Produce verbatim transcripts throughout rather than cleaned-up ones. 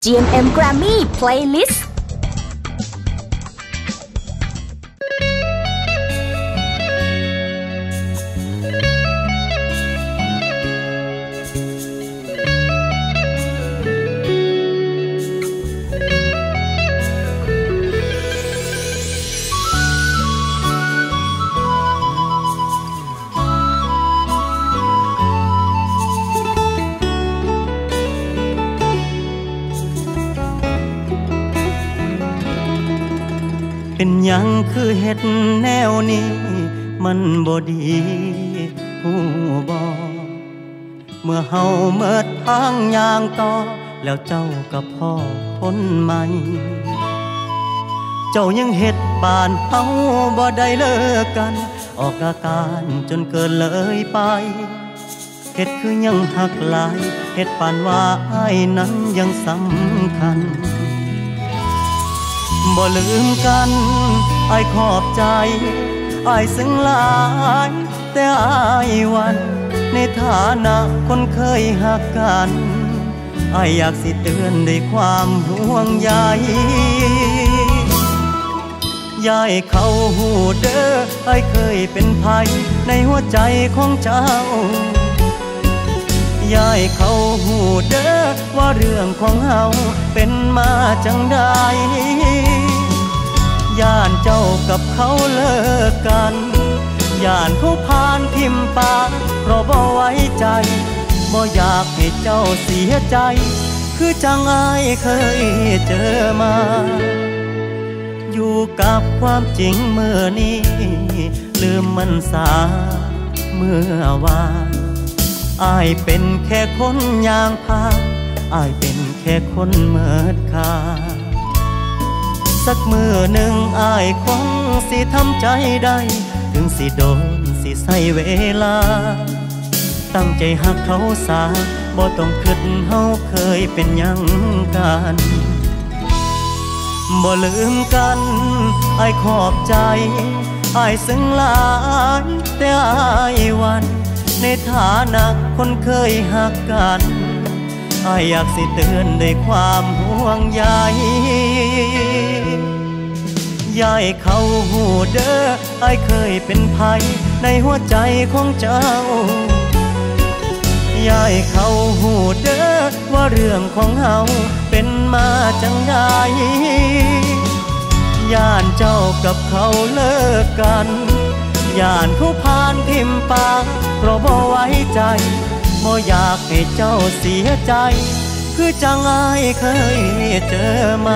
จี เอ็ม เอ็ม Grammy Playlist เป็นหยังคือเฮ็ดแนวนี้มันบ่ดีฮู้บ่เมื่อเฮาเมิดทางย่างต่อแล้วเจ้ากับพ่อคนใหม่เจ้ายังเฮ็ดปานเฮาบ่ได้เลิกกันออกอาการจนเกินเลยไปเฮ็ดคือยังหักหลายเฮ็ดปานว่าอ้ายนั้นยังสำคัญบ่ลืมกันอ้ายขอบใจอ้ายซึ้งหลายแต่อ้ายวันในฐานะคนเคยหักกันอ้ายอยากสิเตือนด้วยความห่วงใยอย่าให้เขาหูเด้ออ้ายเคยเป็นภัยในหัวใจของเจ้าอย่าให้เขาหูเด้อว่าเรื่องของเฮาเป็นมาจังใดย่านเจ้ากับเขาเลิกกันย่านเขาผ่านทิมปากเพราะบ่ไว้ใจบ่อยากให้เจ้าเสียใจคือจังอ้ายเคยเจอมาอยู่กับความจริงเมื่อนี้ลืมมันสาเมื่อวานอ้ายเป็นแค่คนย่างพานอ้ายเป็นแค่คนเมิดค่าสักมือหนึ่งอ้ายคงสิทำใจได้ถึงสิโดนสิใส่เวลาตั้งใจหักเขาสาบ่ต้องคิดเฮาเคยเป็นหยังกันบ่ลืมกันอ้ายขอบใจอ้ายซึ้งหลายแต่อ้ายวันในฐานะคนเคยหักกันอ้ายอยากสิเตือนด้วยความห่วงใยอย่าให้เขาหูเด้ออ้ายเคยเป็นภัยในหัวใจของเจ้าอย่าให้เขาหูเด้อว่าเรื่องของเฮาเป็นมาจังใดย่านเจ้ากับเขาเลิกกันย่านเขาผ่านทิมปากเพราะบ่ไว้ใจบ่อยากให้เจ้าเสียใจคือจังอ้ายเคยเจอมา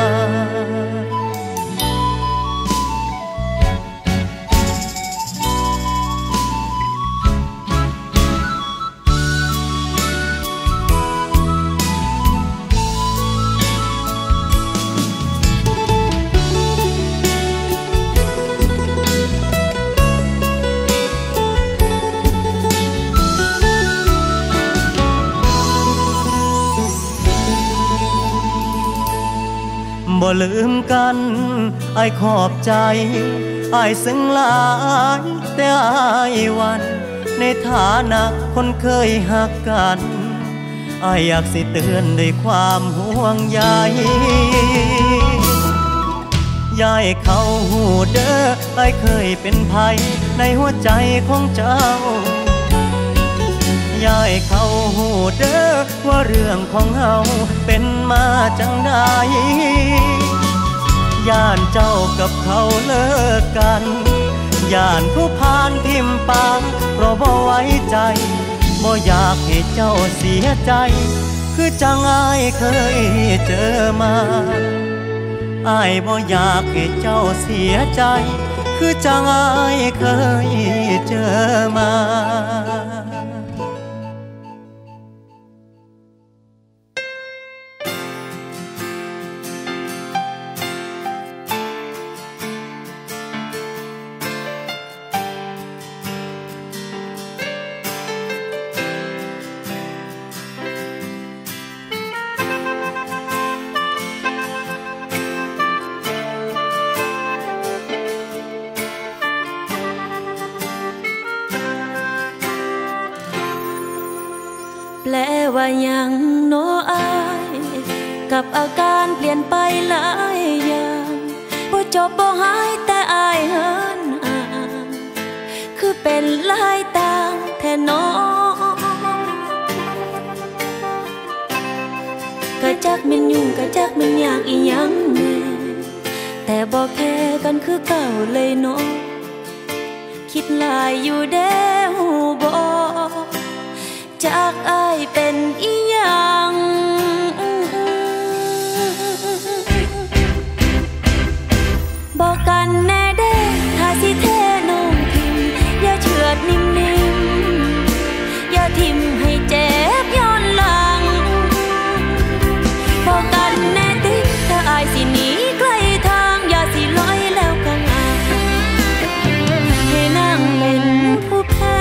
บ่ลืมกันอ้ายขอบใจอ้ายซึ้งหลายแต่อ้ายวันในฐานะคนเคยหักกันอ้ายอยากสิเตือนด้วยความห่วงใยอย่าให้เขาหูเด้ออ้ายเคยเป็นภัยในหัวใจของเจ้าอย่าให้เขาหูเด้อว่าเรื่องของเฮาเป็นมาจังใดย่านเจ้ากับเขาเลิกกันย่านเขาผ่านทิมปากเพราะบ่ไว้ใจบ่อยากให้เจ้าเสียใจคือจังอ้ายเคยเจอมาอ้ายบ่อยากให้เจ้าเสียใจคือจังอ้ายเคยเจอมาแปลว่ายังโนอาย กกับอาการเปลี่ยนไปหลายอย่างบ่จบบ่หายแต่อายเหินห่างคือเป็นลายต่างแท้น้องกะจักแม่นยุ่งกะจักแม่นยากอีหยังแน่แต่บ่แค่กันคือเก่าเลยเนาะคิดหลายอยู่เด้หูบ่จากอายเป็นอีหยังบอกกันแน่เด้ถ้าสิเทน้องทิมอย่าเฉือดนิ่มๆอย่าทิมให้เจ็บย้อนหลังบอกกันแน่ติถ้าอายสิหนีไกลทางอย่าสิลอยแล้วกังอาให้นั่งเป็นผู้แพ้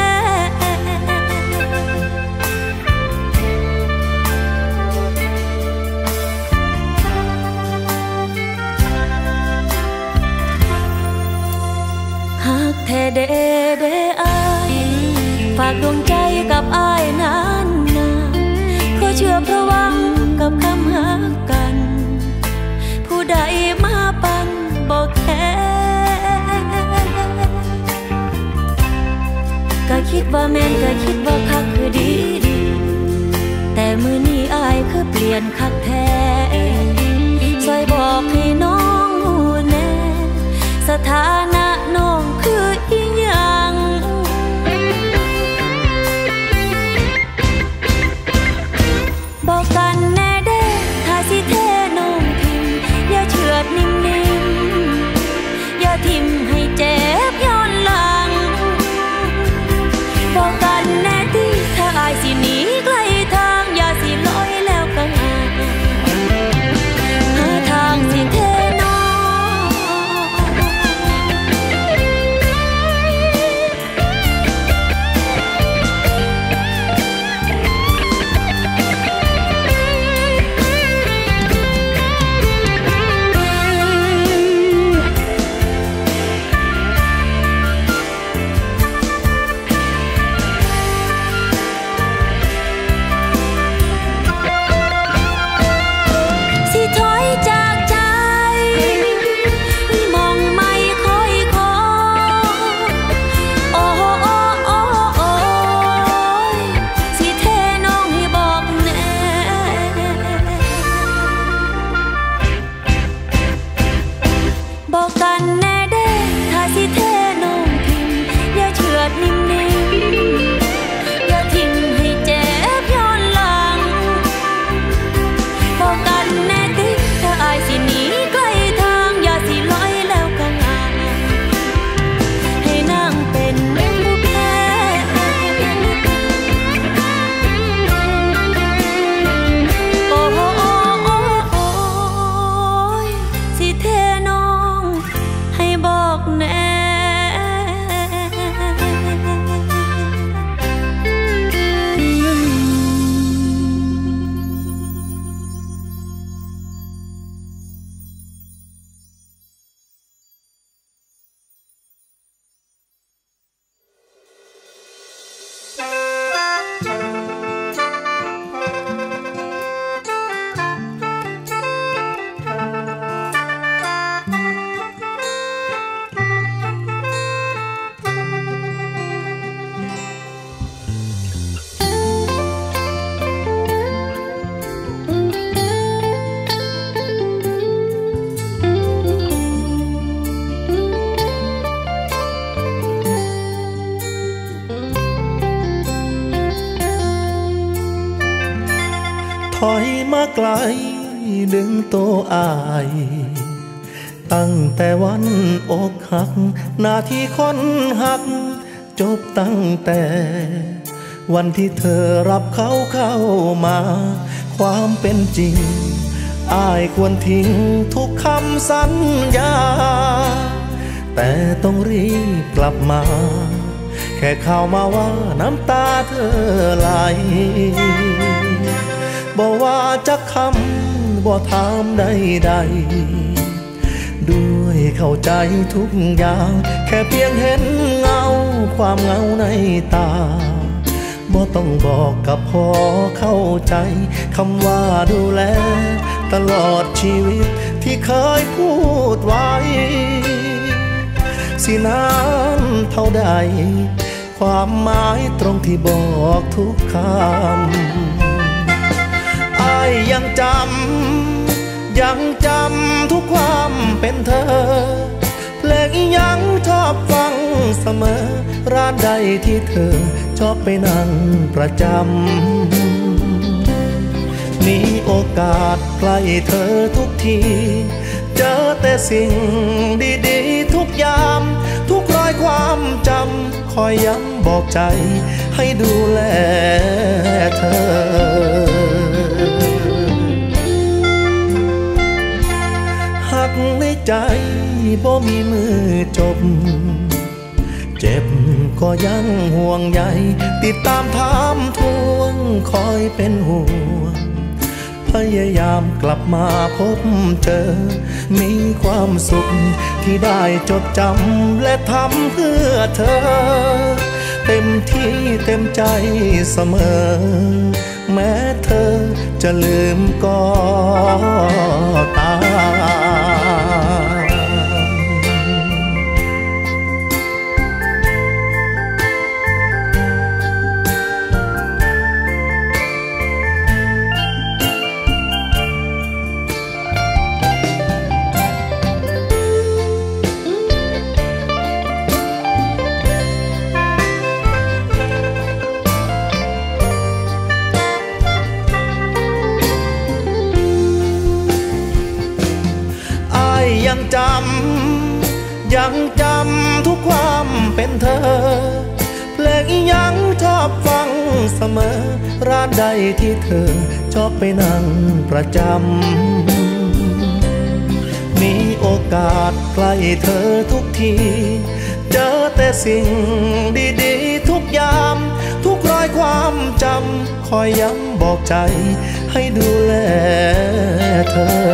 หักแท้เด้เด้อายฝากดวงใจกับอายนานนานก็เชื่อเพราะหวังกับคำหักกันผู้ใดมาปันบอกแค่ก็คิดว่าแม่นก็คิดว่าคักคือดีดีแต่มื้อนี้อายคือเปลี่ยนคักแท้ช่วยบอกให้น้องรู้แน่สถานะน้องคืออีหยังบอกกันแน่เด้ถ้าสิเทน้องทิมอย่าเฉือดนิ่มๆอย่าทิมให้เจ็บย้อนหลังบอกกันแน่ติถ้าอายสิหนีไกลทางอย่าสิลอยแล้วกังอาหาทางสิเทน้องถอยมาไกลดึงตัวอายตั้งแต่วันอกหักหน้าที่คนหักจบตั้งแต่วันที่เธอรับเขาเข้ามาความเป็นจริงอายควรทิ้งทุกคำสัญญาแต่ต้องรีบกลับมาแค่ข่าวมาว่าน้ำตาเธอไหลบอกว่าจะคำบ่ถามใดๆด้วยเข้าใจทุกอย่างแค่เพียงเห็นเงาความเหงาในตาบ่ต้องบอกกับพอเข้าใจคำว่าดูแลตลอดชีวิตที่เคยพูดไว้สินานเท่าใดความหมายตรงที่บอกทุกคำอ้ายยังจำยังจำทุกความเป็นเธอเพลงยังชอบฟังเสมอร้านใดที่เธอชอบไปนั่งประจำมีโอกาสใกล้เธอทุกทีเจอแต่สิ่งดีๆทุกยามทุกรอยความจำคอยย้ำบอกใจให้ดูแลเธอหักในใจบ่มีมือจบเจ็บก็ยังห่วงใยติดตามถามทวงคอยเป็นห่วงพยายามกลับมาพบเจอมีความสุขที่ได้จดจำและทำเพื่อเธอเต็มที่เต็มใจเสมอแม้เธอจะลืมก็ตามยังจำยังจำทุกความเป็นเธอเพลงยังชอบฟังเสมอร้านใดที่เธอชอบไปนั่งประจำมีโอกาสใกล้เธอทุกทีเจอแต่สิ่งดีๆทุกยามทุกรอยความจำคอยย้ำบอกใจให้ดูแลเธอ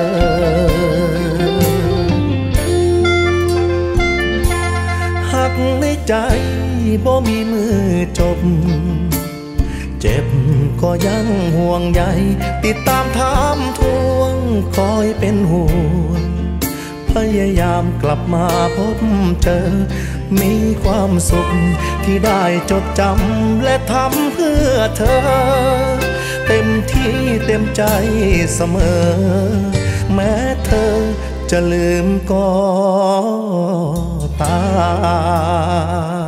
หักในใจบ่มีมือจบเจ็บก็ยังห่วงใยติดตามถามทวงคอยเป็นห่วงพยายามกลับมาพบเจอมีความสุขที่ได้จดจำและทำเพื่อเธอเต็มที่เต็มใจเสมอแม้เธอจะลืมก็ตาม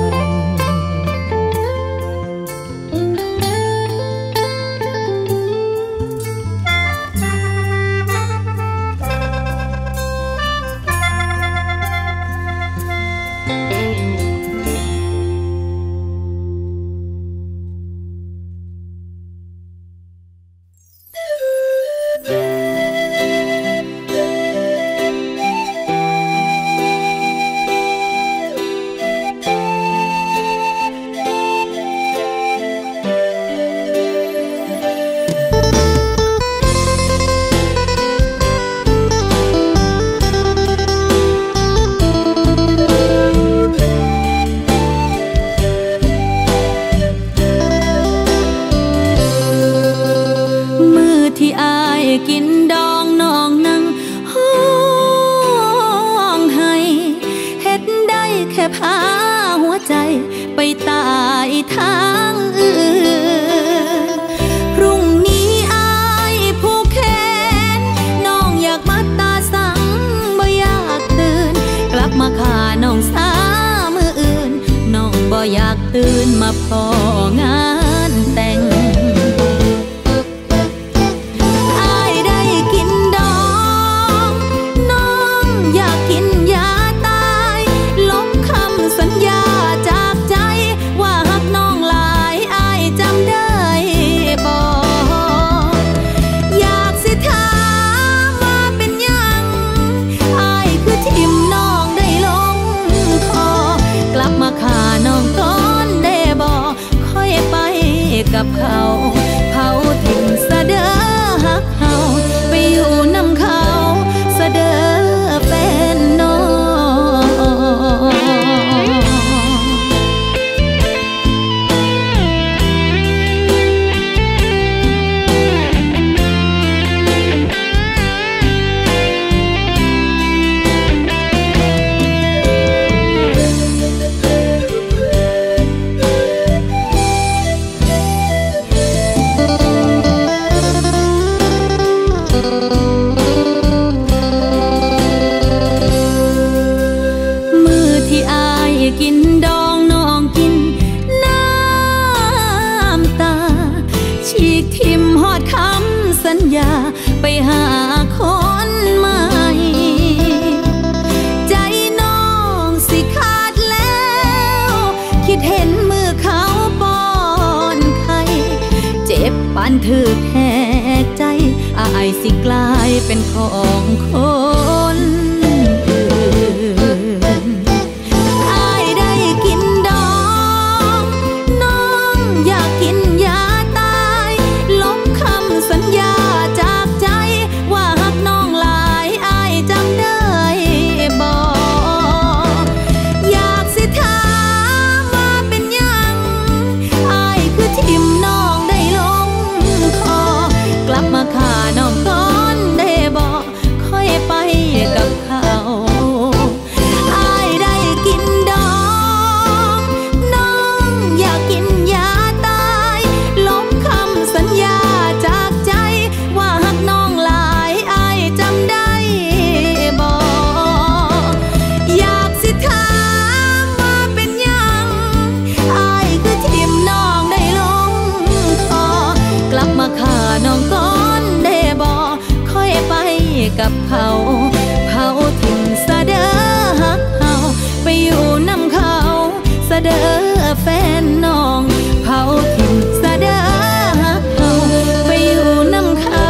กินดองน้องนั่งห้องให้เฮ็ดได้แค่พาหัวใจไปตายทางอื่นพรุ่งนี้อายผู้แขนน้องอยากมาตาสังบ่อยากตื่นกลับมาฆ่าน้องสามืออื่นน้องบ่อยากตื่นมาพองานแต่งขหาคนใหม่ใจน้องสิขาดแล้วคิดเห็นมือเขาป้อนไข่เจ็บปานถือแหกใจอายสิกลายเป็นของคนอายได้กินดองน้องอยากกินยาตายลบคำสัญญาจากใจว่าหักน้องหลายอายจำได้บ่อยากสิถามว่าเป็นยังอายคือทิ่มน้องได้ลงคอกลับมาฆ่าน้องก่อนได้บ่ค่อยไปกับเขาอายได้กินดองน้องอยากกินยาตายลบคำสัญญาจากใจว่าหักน้องหลายอายจำได้บ่อยากสิถามว่าเป็นยังอายคือทิ่มน้องได้ลงคอกลับมาฆ่าน้องก่อนได้บ่ค่อยไปกับเขาเผาถิ่นซะเด้อหักเฮาไปอยู่นำเขาซะเด้อแฟนน้องเผาถิ่นซะเด้อหักเฮาไปอยู่นำเขา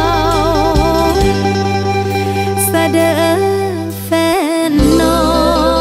ซะเด้อแฟนน้อง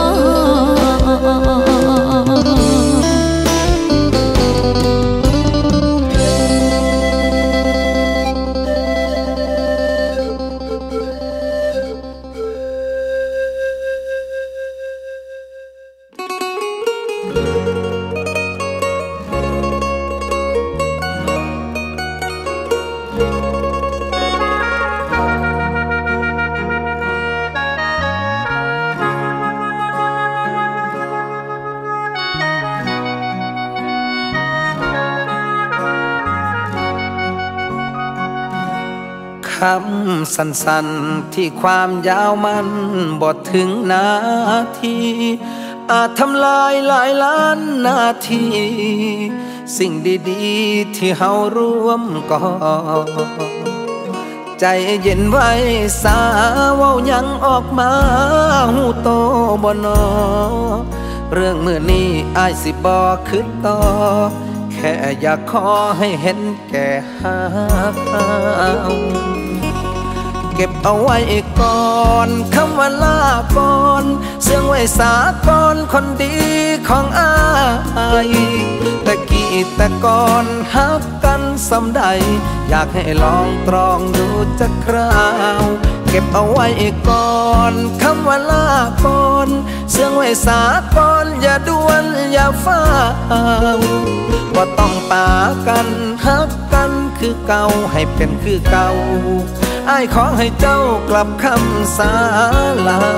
คำสั้นๆที่ความยาวมันบทถึงนาทีอาจทำลายหลายล้านนาทีสิ่งดีๆที่เฮาร่วมก่อใจเย็นไว้สาเว้ายังออกมาหูโตบ่นอเรื่องมื้อนี้อ้ายสิบ่คิดต่อแค่อยากขอให้เห็นแก่หาเก็บเอาไว้ก่อนคำว่าลาก่อนเสื่องไว้สาก่อนคนดีของอ้ายแต่กี้แต่ก่อนฮักกันสำใดอยากให้ลองตรองดูจักคราวเก็บเอาไว้ก่อนคำว่าลาก่อนเสื่องไว้สาก่อนอย่าด่วนอย่าฟ้าวบ่ต้องปากันฮักกันคือเก่าให้เป็นคือเก่าอ้ายขอให้เจ้ากลับคำสาลา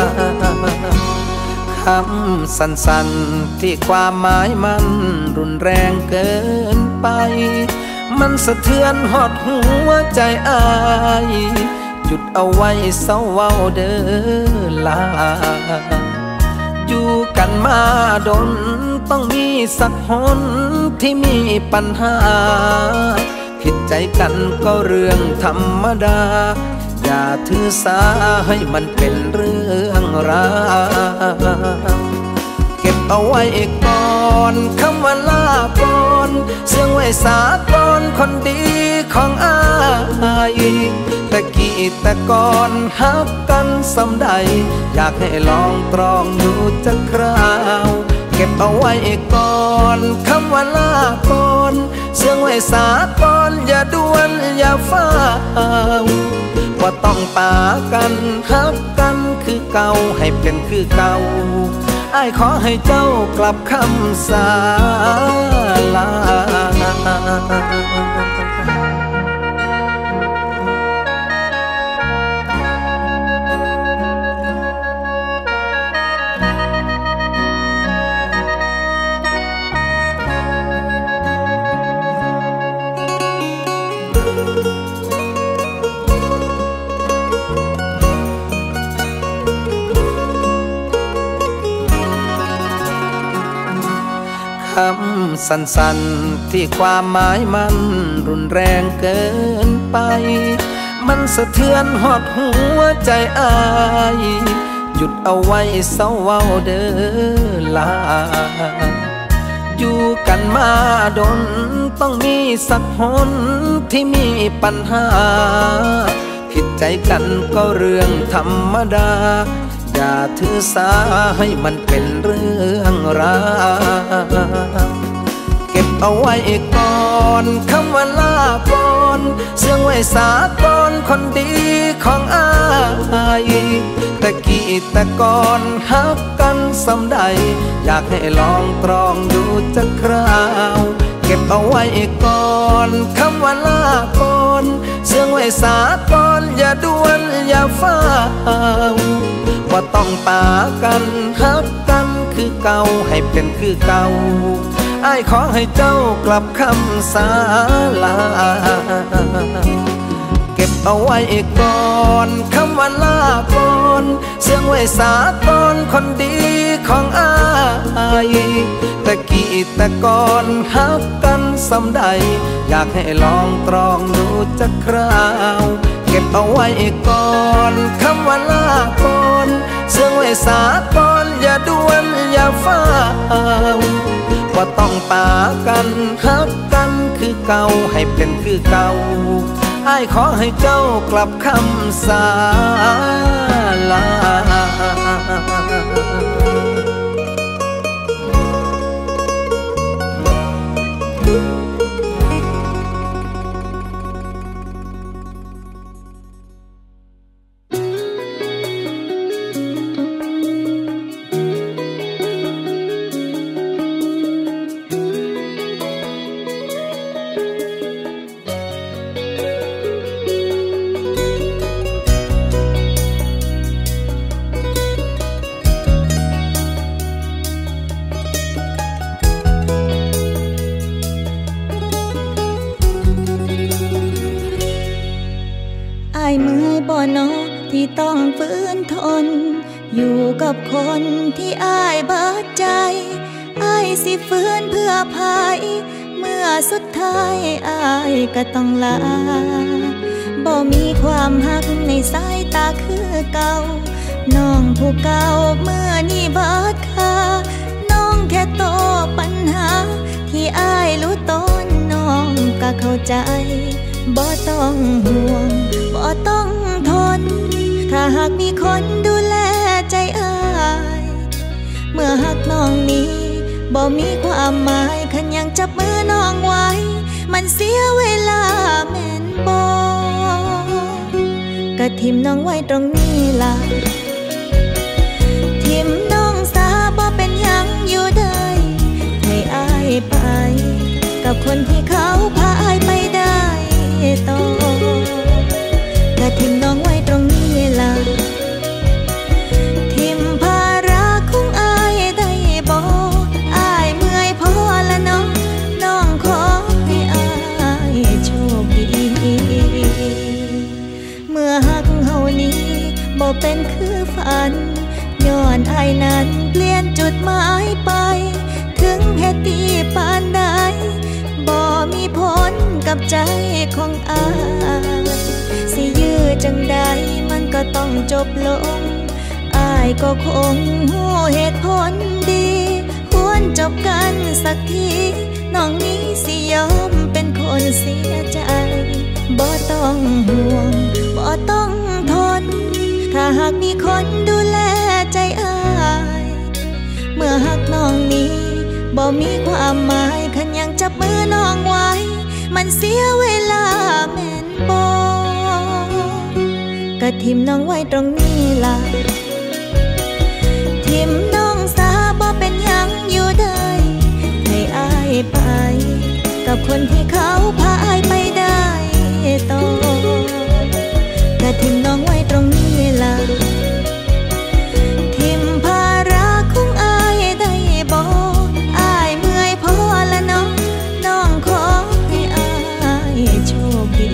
คำสั้นๆที่ความหมายมันรุนแรงเกินไปมันสะเทือนหดหัวใจอ้ายหยุดเอาไว้เศร้าเว้าเด้อลาอยู่กันมาดนต้องมีสักหนที่มีปัญหาผิดใจกันก็เรื่องธรรมดาอย่าถือสาให้มันเป็นเรื่องราวเก็บเอาไว้ก่อนคำว่าลาก่อนเสื่องไว้สาก่อนคนดีของอ้ายแต่กี้แต่ก่อนฮักกันสำใดอยากให้ลองตรองดูจักคราวเก็บเอาไว้ก่อนคำว่าลาก่อนเสื่องไว้สาก่อนอย่าด่วนอย่าฟ้าวว่าต้องปากันฮักกันคือเก่าให้เป็นคือเก่าอ้ายขอให้เจ้ากลับคำสาลา คำสั้นๆที่ความหมายมันรุนแรงเกินไปมันสะเทือนหอดหัวใจอายหยุดเอาไว้เศร้าเว้าเด้อลาอยู่กันมาดนต้องมีสักหนที่มีปัญหาผิดใจกันก็เรื่องธรรมดาอย่าถือสาให้มันเป็นเรื่องราวเก็บเอาไว้ก่อนคำว่าลาก่อนเสื่องไว้สาก่อนคนดีของอายแต่กี่แต่ก่อนฮักกันสำใดอยากให้ลองตรองดูจักคราวเก็บเอาไว้ก่อนคำว่าลาก่อนเสื่องไว้สาก่อนอย่าด่วนอย่าฟ้าวว่าต้องปากันฮักกันคือเก่าให้เป็นคือเก่าอ้ายขอให้เจ้ากลับคำสาลาเก็บเอาไว้ก่อนคำว่าลาก่อนเสื่องไว้สาก่อนคนดีของอ้ายแต่กี่แต่ก่อนฮักกันสำใดอยากให้ลองตรองดูจักคราวเก็บเอาไว้ก่อนคำว่าลาก่อนเสื่องไว้สาก่อนอย่าด่วนอย่าฟ้าวว่าต้องปากันฮักกันคือเก่าให้เป็นคือเก่าอ้ายขอให้เจ้ากลับคำสาลาที่ต้องฝืนทนอยู่กับคนที่อ้ายเบิดใจอ้ายสิฝืนเพื่อภัยเมื่อสุดท้ายอ้ายก็ต้องลาบ่มีความหักในสายตาคือเก่าน้องผู้เก่าเมื่อนี้เบิดค่าน้องแค่โตปัญหาที่อ้ายรู้ตนน้องก็เข้าใจบ่ต้องห่วงบ่ต้องทนถ้าหากมีคนดูแลใจอ้ายเมื่อหักน้องนี้บ่มีความหมายคันยังจับมือน้องไว้มันเสียเวลาแม่นบ่ก็ทิมน้องไว้ตรงนี้ล่ะทิมน้องซาบ่เป็นหยังอยู่ได้ให้อ้ายไปกับคนที่เขาพาอ้ายไปได้ต่อก็ทิมน้องไว้ตรงนี้ล่ะทิมภาระของอ้ายได้บ่อ้ายเมื่อยพอละน้องน้องขอให้อ้ายโชคดีเมื่อหักเฮานี้บ่เป็นคือฝันย้อนอ้ายนั้นเปลี่ยนจุดหมายไปถึงเหตุที่ปานใดบ่มีผลกับใจของอ้ายสิยื้อจังใดมันก็ต้องจบลงอ้ายก็คงรู้เหตุผลดีควรจบกันสักทีน้องนี้สิยอมเป็นคนเสียใจบ่ต้องห่วงบ่ต้องทนถ้าหากมีคนดูแลใจอ้ายเมื่อหักน้องนี้บ่มีความหมายคันยังจับมือน้องไว้มันเสียเวลาแม่นบ่ก็ทิมน้องไว้ตรงนี้ล่ะทิมน้องซาบ่เป็นหยังอยู่ได้ให้อ้ายไปกับคนที่เขาพาอ้ายไปได้ต่อก็ทิมน้องไว้ตรงนี้ล่ะทิมภาระของอ้ายได้บ่อ้ายเมื่อยพอละน้องน้องขอให้อ้ายโชคดี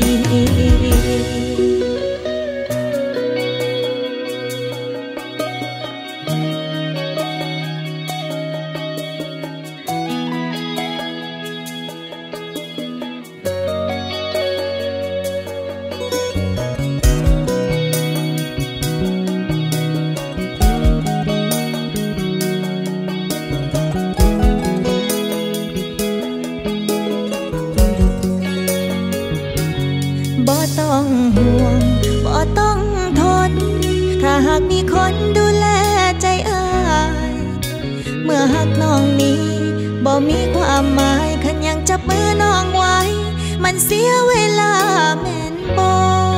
ากมีคนดูแลใจอ้ายเมื่อหักน้องนี้บ่มีความหมายคันยังจับมือน้องไว้มันเสียเวลาแม่นบ่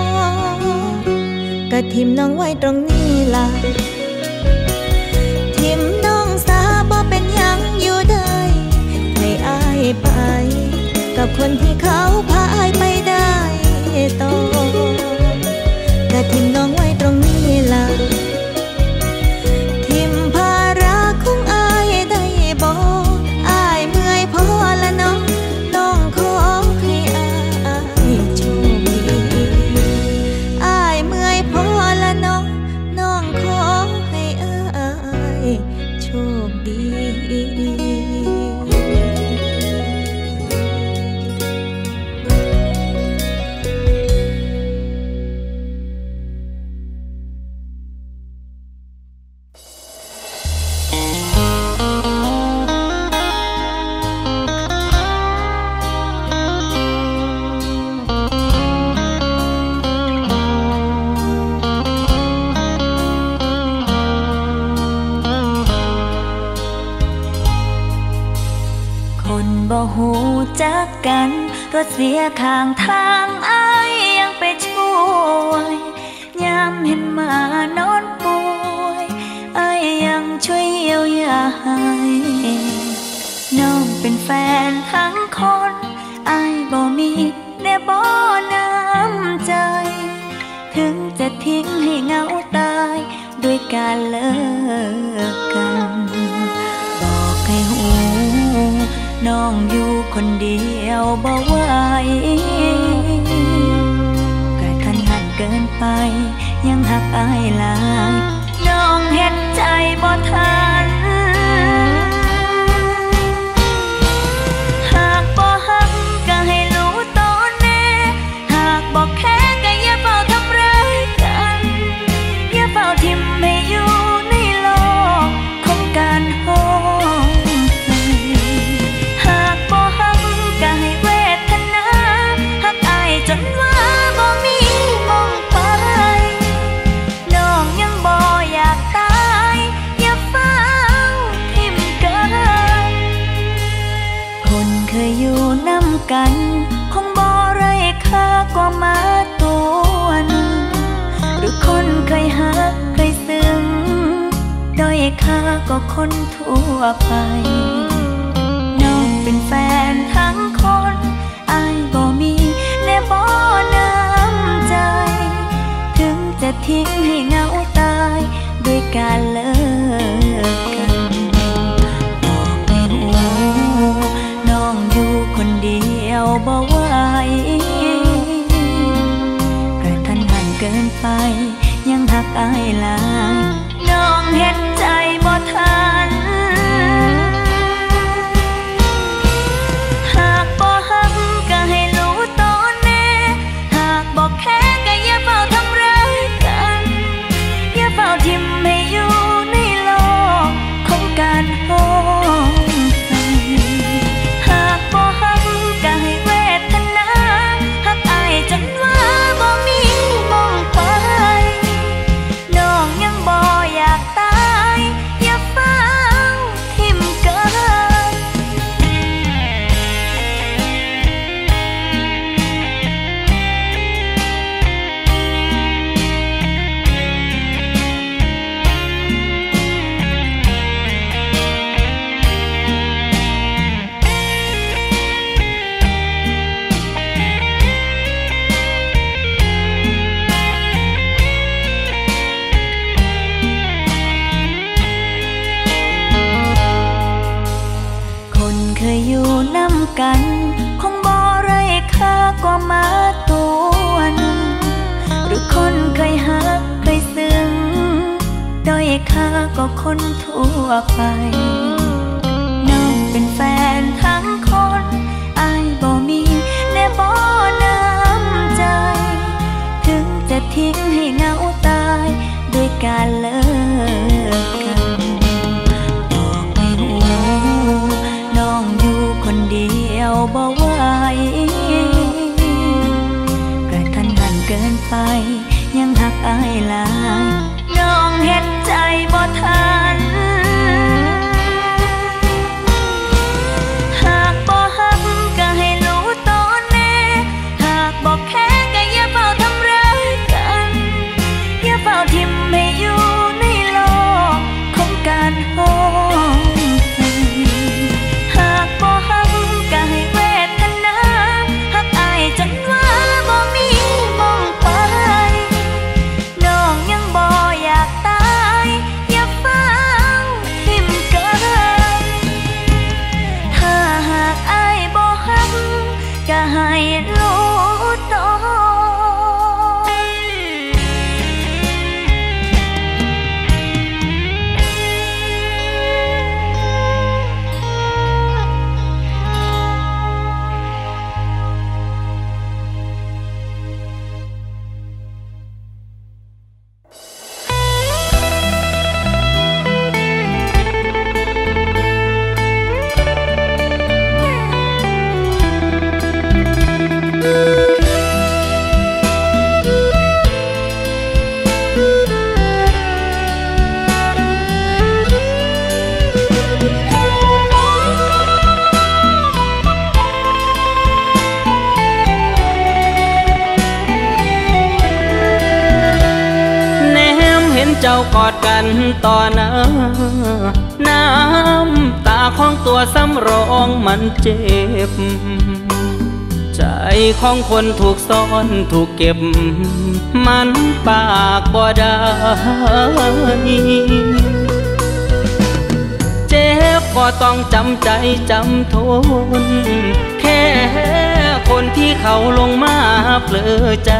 ก็ทิมน้องไว้ตรงนี้ล่ะทิมน้องสาบ่เป็นหยังอยู่ได้ให้อ้ายไปกับคนที่เขาพาอ้ายไปได้ต่อก็ทิมน้องไว้ตรงนี้ล่ะทิมภาระของอ้ายได้บ่อ้ายเมื่อยพอละน้องน้องขอให้อ้ายโชคดีอ้ายเมื่อยพอละน้องน้องขอให้อ้ายโชคดีบ่ฮู้จักกันรถเสียข้างทางอ้ายยังไปช่วยยามเห็นหมานอนป่วยอ้ายยังช่วยเยียวยาให้น้องเป็นแฟนทั้งคนอ้ายบ่มีแน่บ่น้ำใจถึงจะทิ้งให้เหงาตายด้วยการเลิกกันบอกให้หูน้องอยู่คนเดียวบ่ไหวกระทันหันเกินไปยังหักอ้ายหลายน้องเห็นใจบ่ทันหากบ่หักก็ให้รู้ตอนแน่หากบ่แค่ก็อย่าเฝ้าทำร้ายกันอย่าเฝ้าทิ่มให้อยู่ในโลกของการโหจนว่าบ่มีมองไปน้องยังบ่อยากตายอย่าเฝ้าทิ่มกันคนเคยอยู่นำกันคงบ่ไร้ค่ากว่ามาตัวหนึ่งหรือคนเคยหักเคยซึ้งด้อยค่าก็คนทั่วไปน้องเป็นแฟนทั้งคนอ้ายบ่มีแน่บ่น้ำใจถึงจะทิ้งให้เหงาตายด้วยการเลิกกันบอกให้หูน้องอยู่คนเดียวบ่ไหวกระทันหันเกินไปยังหักอ้ายหลายน้องเห็นใจบ่ทันหากบ่หักก็ให้รู้ตอนแน่หากบ่แค่ก็อย่าเฝ้าทำร้ายกันอย่าเฝ้าทิ่มให้อยู่ในโลกของการโหยหากบ่หักก็ให้เวทนาหักอ้ายจนว่าบ่มีมองไปน้องยังบ่อยากตายอย่าเฝ้าทิ่มกันคนเคยอยู่นำกันคงบ่ไร้ค่ากว่ามาตัวหนึ่งหรือคนเคยหักเคยซึ้งด้อยค่าก็คนทั่วไปน้องเป็นแฟนทั้งคนอ้ายบ่มีแน่บ่น้ำใจถึงจะทิ้งให้เหงาตายด้วยการเลิกกันบอกให้หูน้องอยู่คนเดียวบ่ไหวกระทันหันเกินไปยังหักอ้ายหลายน้องเฮ็ดใจบ่ทันหากบ่ฮักก็ให้รู้ตอนแน่หากบ่แค่ก็อย่าเฝ้าทำร้ายกันอย่าเฝ้าทิ่มให้อยู่ในโลกของการห้องหากบ่ฮักก็ให้เวทนาฮักอายจนว่าบ่มีมองไปน้องยังบ่อยากตายอย่าฟังทิ่มกันถ้าหากอายบ่ฮักก็ให้รู้ตอนเจ้ากอดกันต่อหน้าน้ำตาของตัวสำรองมันเจ็บใจของคนถูกซ่อนถูกเก็บมันปากบ่ได้เจ็บก็ต้องจำใจจำทนแค่คนที่เขาลงมาเปลือใจ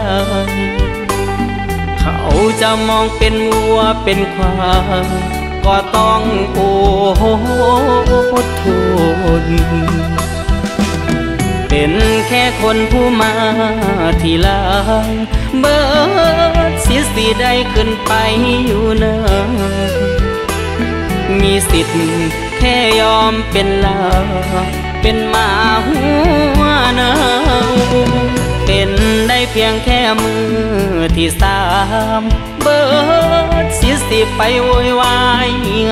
เขาจะมองเป็นวัวเป็นควายก็ต้องอดทนเป็นแค่คนผู้มาทีหลังเบิดเสียสิได้ขึ้นไปอยู่เนินมีสิทธิ์แค่ยอมเป็นลาเป็นหมาหัวเนาเป็นได้เพียงแค่มือที่สามเบิดเสียสิไปโวยวาย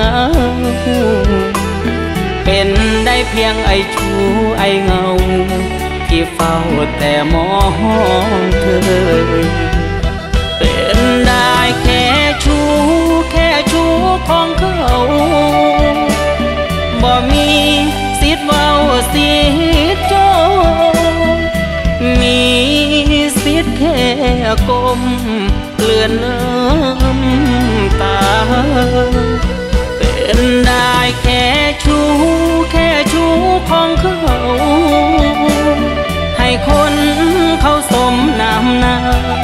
เป็นได้เพียงไอชูไอเงาที่เฝ้าแต่มองเธอเป็นได้แค่ชูแค่ชูของเขาบ่มีสิทธิ์เว้าสิทธิ์โจมีสิทธิ์แค่ก้มเกลื่อนน้ำตาเป็นได้แค่ชูแค่ชูของเขาให้คนเขาสมน้ำหน้า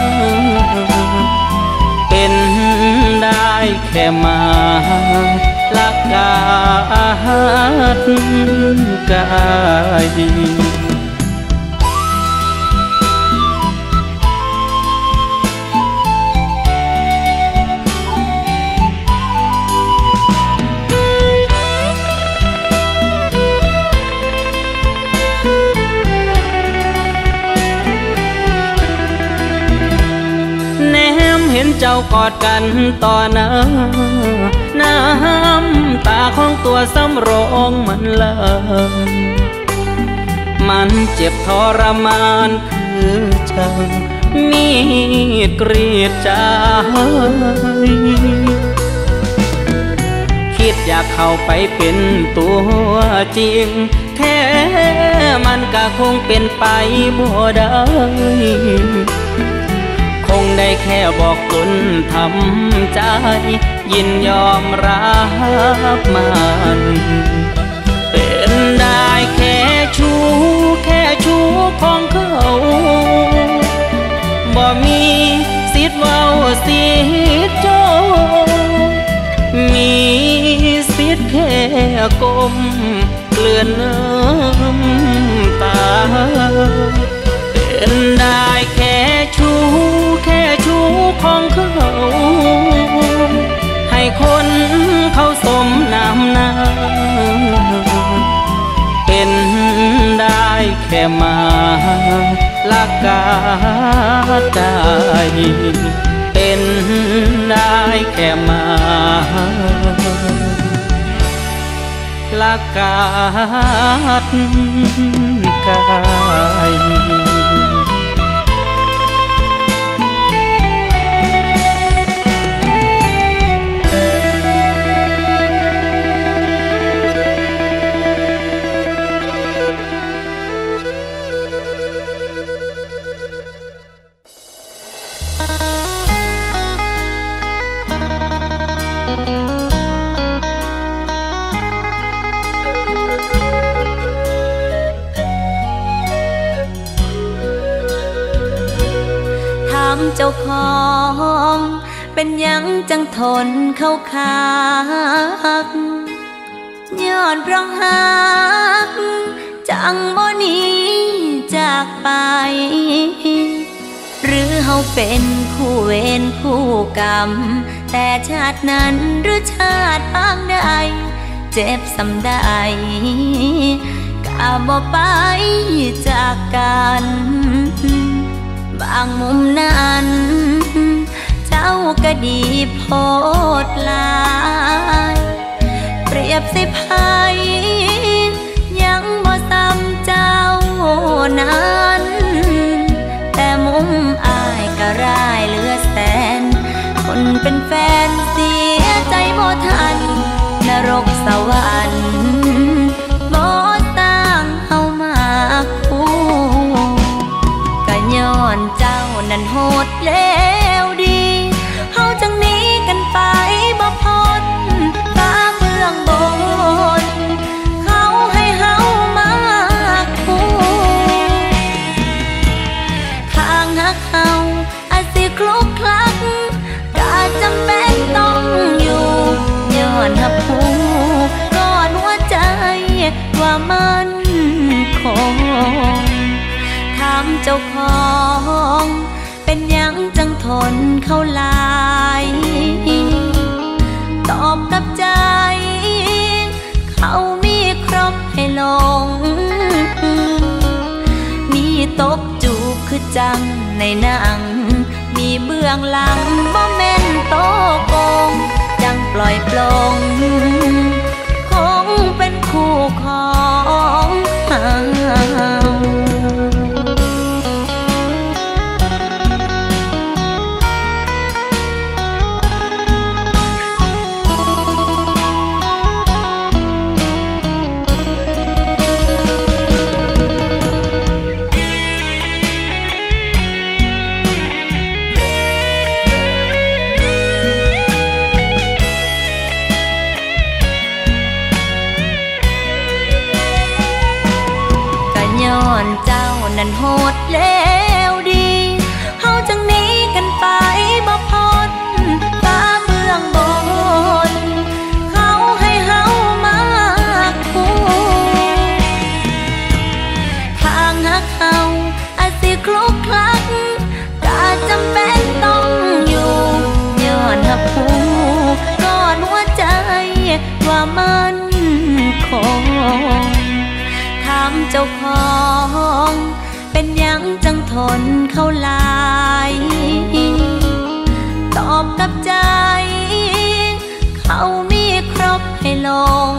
เป็นได้แค่มาลักกาดกายเห็นเจ้ากอดกันต่อหน้าน้ำตาของตัวสำรองมันเลิงมันเจ็บทรมานคือจังมีดกรีดใจคิดอยากเข้าไปเป็นตัวจริงแท้มันก็คงเป็นไปบ่ได้คงได้แค่บอกตนทำใจยินยอมรับมันเป็นได้แค่ชูแค่ชูของเขาบ่มีสิทธิ์เว้าสิทธิ์โจมีสิทธิ์แค่ก้มเกลื่อนน้ำตาเป็นได้แค่ชูแค่ชูของเขาให้คนเขาสมน้ำหน้าเป็นได้แค่มาลักกาได้เป็นได้แค่มาากาศกายเจ้าของเป็นยังจังทนเข้าคักย้อนเพราะหักจังบ่หนีจากไปหรือเฮาเป็นคู่เวรคู่กรรมแต่ชาตินั้นหรือชาติปางใดเจ็บสำใดก็บ่ไปจากกันบางมุมนั้นเจ้าก็ดีโพดลายเปรียบสิภัยยังบ่ซ้ำเจ้านั้นแต่มุมอายก็ร้ายเหลือแสนคนเป็นแฟนเสียใจบ่ทันนรกสวรรค์บ่ต่างเฮามาคู่ย้อนเจ้านั้นโหดแล้วดีเฮาจังหนีกันไปบ่พ้นฟ้าเมืองบนเขาให้เฮามาคู่ทางหักเฮาอาจสิคลุกคลักก็จำเป็นต้องอยู่ย้อนหับหูก่อนหัวใจว่ามันคงถามเจ้าของเป็นยังจังทนเข้าลายตอบกับใจเขามีครบให้ลงมีตบจูบคือจังในหนังมีเบื้องหลังบ่แม่นโตโกงจังปล่อยปลงคงเป็นคู่ของเฮาเจ้านั้นโหดแล้วดีเฮาจังหนีกันไปบ่พ้นฟ้าเมืองบนเขาให้เฮามาคู่ทางหักเฮาอาจสิคลุกคลักก็จำเป็นต้องอยู่ย้อนหับหูก่อนหัวใจว่ามันคงถามเจ้าของเป็นยังจังทนเข้าลายตอบกับใจเขามีครบให้ลง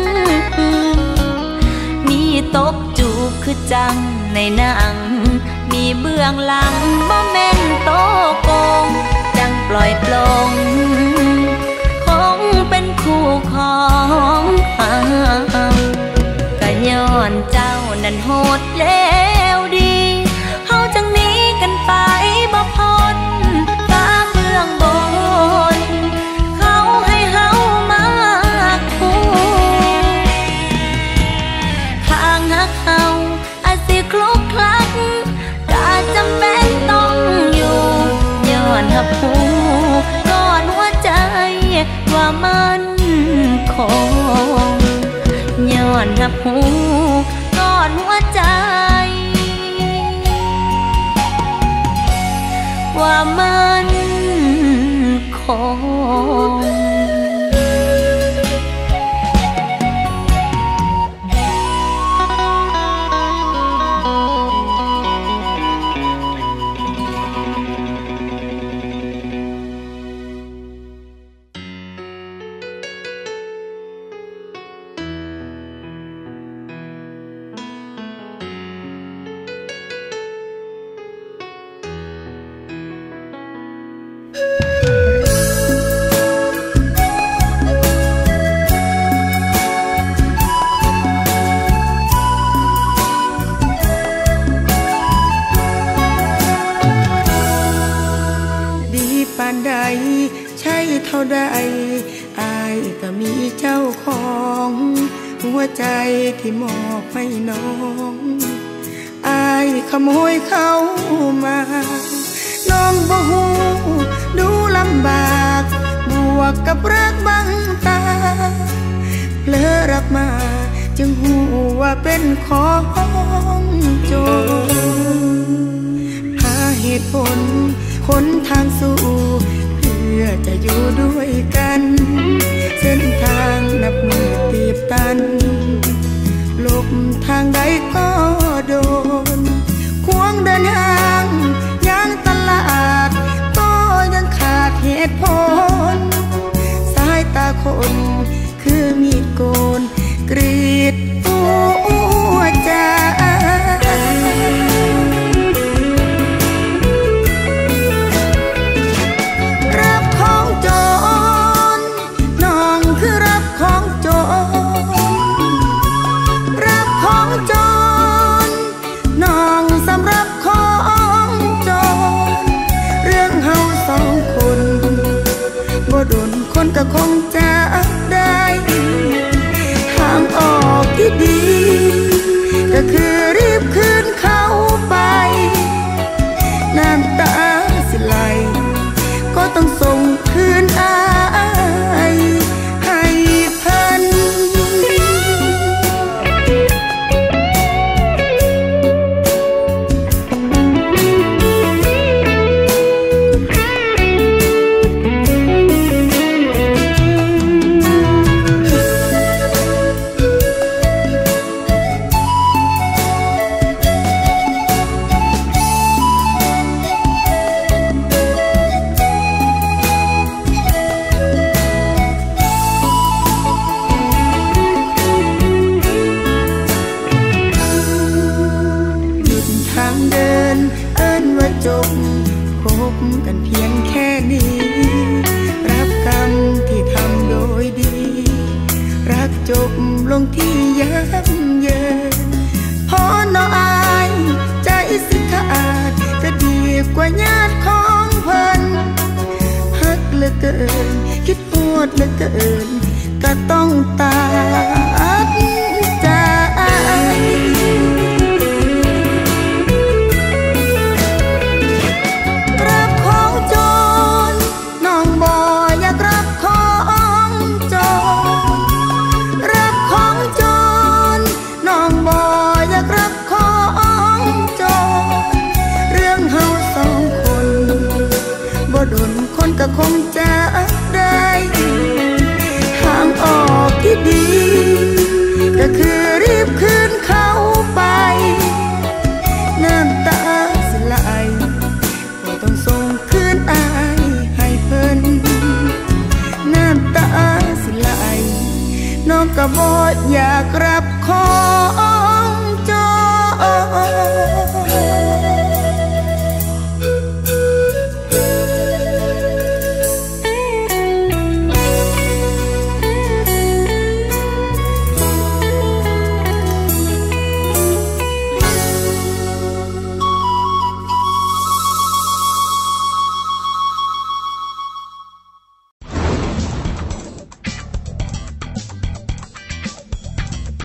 มีตบจูบคือจังในหนังมีเบื้องหลังบ่แม่นโตโกงจังปล่อยปลงคงเป็นคู่ของเฮาก็ย้อนเจ้านั้นโหดแล้วดีเฮาจังหนีกันไปบ่พ้นฟ้าเมืองบนเขาให้เฮามาคู่ทางหักเฮาอาจสิคลุกคลักก็จำเป็นต้องอยู่ย้อนหับหูก่อนหัวใจว่ามันคงย้อนหับหูก่อนหัวใจว่ามันคงเใดใช่เท่าใดอายก็มีเจ้าของหัวใจที่มอบให้น้องอายขโมยเข้ามาน้องบ่ฮู้ดูลำบากบวกกับรักบังตาเพลอรับมาจึงหูว่าเป็นของโจรหาเหตุผลคนทางสู่เพื่อจะอยู่ด้วยกันเส้นทางนับมือตีบตันหลบทางใดก็โดนควงเดินห่างย่างตลาดก็ยังขาดเหตุผลสายตาคนคือมีดโกนกรีดหัวใจรับของโจรน้องคือรับของโจรรับของโจรน้องสำหรับของโจรเรื่องเฮาสองคนบ่โดนคนก็คงจะได้ทางออกที่ดีก็คือรีบคืนเขาไปน้ำตาสิไหลก็ต้องส่งคืนอายให้เพิ่นจบพบกันเพียงแค่นี้รับกรรมที่ทำโดยดีรักจบลงที่ยับเยินพอน้ออายใจสิขาดก็ดีกว่าญาติของเพิ่นฮักเหลือเกินคิดโหดเหลือเกินก็ต้องตัดใจก็คงจะได้ทางออกที่ดีก็คือรีบคืนเขาไปน้ำตาสิไหลก็ต้องส่งคืนอายให้เพิ่นน้ำตาสิไหลน้องก็บ่อยากรับของ